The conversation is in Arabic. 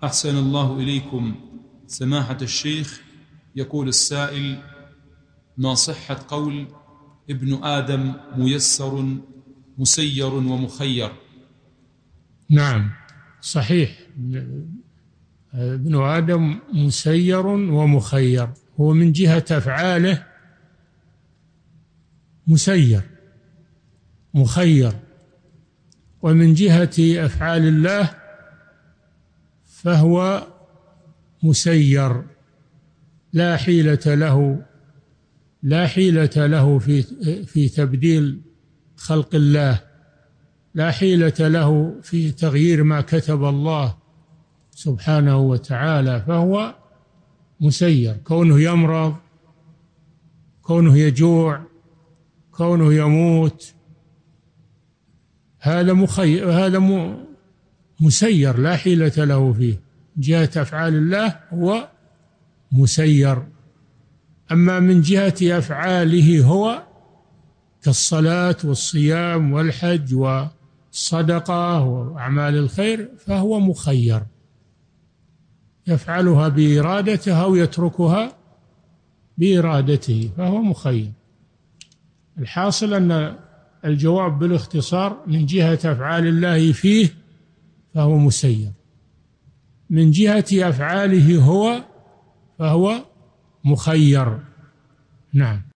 أحسن الله إليكم سماحة الشيخ. يقول السائل: ما صحة قول ابن آدم ميسر مسير ومخير؟ نعم صحيح، ابن آدم مسير ومخير، هو من جهة أفعاله مسير مخير، ومن جهة أفعال الله فهو مسير، لا حيلة له في تبديل خلق الله، لا حيلة له في تغيير ما كتب الله سبحانه وتعالى، فهو مسير. كونه يمرض، كونه يجوع، كونه يموت، هذا مسير لا حيلة له فيه. جهة أفعال الله هو مسير. أما من جهة أفعاله هو كالصلاة والصيام والحج والصدقة وأعمال الخير فهو مخير، يفعلها بإرادته أو يتركها بإرادته، فهو مخير. الحاصل أن الجواب بالاختصار: من جهة أفعال الله فيه فهو مسير، من جهة أفعاله هو فهو مخير. نعم.